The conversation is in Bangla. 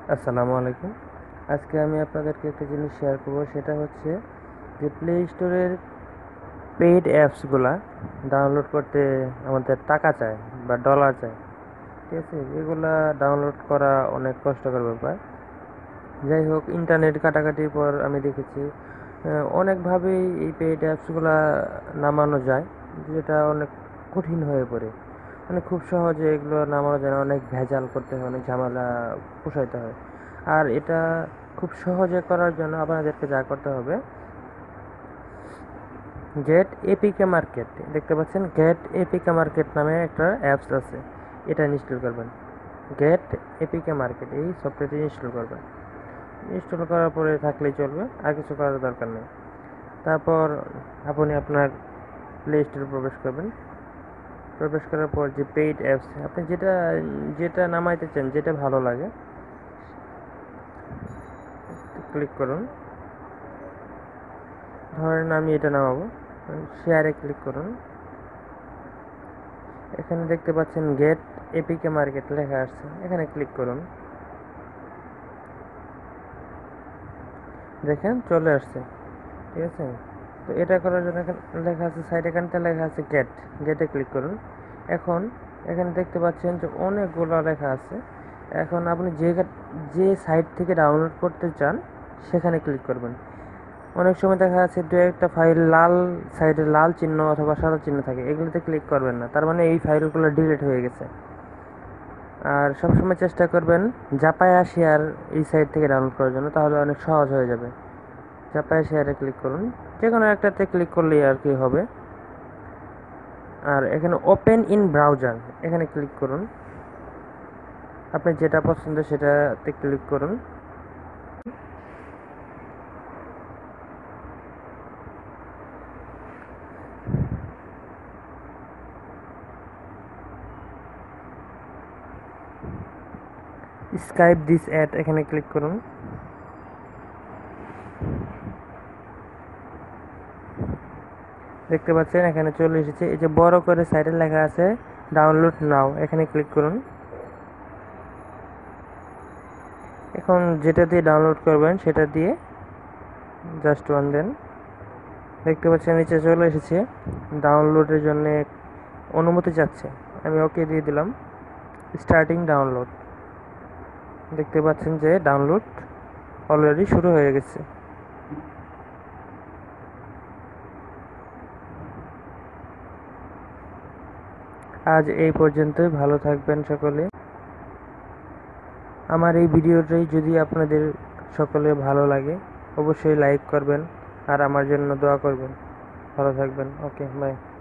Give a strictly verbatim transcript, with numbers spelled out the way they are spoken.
আসসালামু আলাইকুম। আজকে আমি আপনাদেরকে একটা জিনিস শেয়ার করব, সেটা হচ্ছে যে প্লে স্টোরের পেইড অ্যাপসগুলা ডাউনলোড করতে আমাদের টাকা চায় বা ডলার চায়। ঠিক আছে, এগুলা ডাউনলোড করা অনেক কষ্টকর ব্যাপার। যাই হোক, ইন্টারনেট ঘাটাঘাটির পর আমি দেখেছি আহ, অনেকভাবেই এই পেইড অ্যাপসগুলা নামানো যায়, যেটা অনেক কঠিন হয়ে পড়ে। মানে খুব সহজে এগুলো নামানো যায় না, অনেক ভেজাল করতে হয়, অনেক ঝামেলা পোষাইতে হয়। আর এটা খুব সহজে করার জন্য আপনাদেরকে যা করতে হবে, গেট এপিকে মার্কেট দেখতে পাচ্ছেন, গেট এপিকে মার্কেট নামে একটা অ্যাপস আছে, এটা ইনস্টল করবেন। গেট এপিকে মার্কেট এই সফটওয়্যারটি ইনস্টল করবেন। ইনস্টল করার পরে থাকলেই চলবে, আর কিছু করার দরকার নেই। তারপর আপনি আপনার প্লে স্টোরে প্রবেশ করবেন। প্রবেশ করার পর যে পেইড অ্যাপস, আপনি যেটা যেটা নামাইতে চান, যেটা ভালো লাগে ক্লিক করুন। ধরেন আমি এটা নামাবো, শেয়ারে ক্লিক করুন। এখানে দেখতে পাচ্ছেন গেট এপিকে মার্কেট লেখা আসছে, এখানে ক্লিক করুন। দেখেন চলে আসছে, ঠিক আছে। তো এটা করার জন্য এখানে লেখা আছে সাইড, এখানটা লেখা আছে গেট, গেটে ক্লিক করুন। এখন এখানে দেখতে পাচ্ছেন যে অনেকগুলো লেখা আছে। এখন আপনি যে যে সাইট থেকে ডাউনলোড করতে চান সেখানে ক্লিক করবেন। অনেক সময় দেখা যাচ্ছে দু একটা ফাইল লাল সাইডে লাল চিহ্ন অথবা সাদা চিহ্ন থাকে, এগুলোতে ক্লিক করবেন না, তার মানে এই ফাইলগুলো ডিলিট হয়ে গেছে। আর সবসময় চেষ্টা করবেন জাপায়া শেয়ার এই সাইট থেকে ডাউনলোড করার জন্য, তাহলে অনেক সহজ হয়ে যাবে। জাপায়া শেয়ারে ক্লিক করুন, যে কোনো একটাতে ক্লিক করলেই আর কি হবে। আর এখানে ওপেন ইন ব্রাউজার, এখানে ক্লিক করুন। আপনি যেটা পছন্দ সেটাতে ক্লিক করুন। স্কাইপ দিস অ্যাড, এখানে ক্লিক করুন। দেখতে পাচ্ছেন এখানে চলে এসেছে, এই যে বড় করে সাইডে লেখা আছে ডাউনলোড নাও, এখানে ক্লিক করুন। এখন যেটা দিয়ে ডাউনলোড করবেন সেটা দিয়ে জাস্ট ওয়ান দেন। দেখতে পাচ্ছেন নিচে চলে এসেছে, ডাউনলোডের জন্য অনুমতি চাচ্ছে, আমি ওকে দিয়ে দিলাম। স্টার্টিং ডাউনলোড, দেখতে পাচ্ছেন যে ডাউনলোড অলরেডি শুরু হয়ে গেছে। আজ এই পর্যন্তই, ভালো থাকবেন সকলে। আমার এই ভিডিওটাই যদি আপনাদের সকলে ভালো লাগে, অবশ্যই লাইক করবেন আর আমার জন্য দোয়া করবেন। ভালো থাকবেন, ওকে বাই।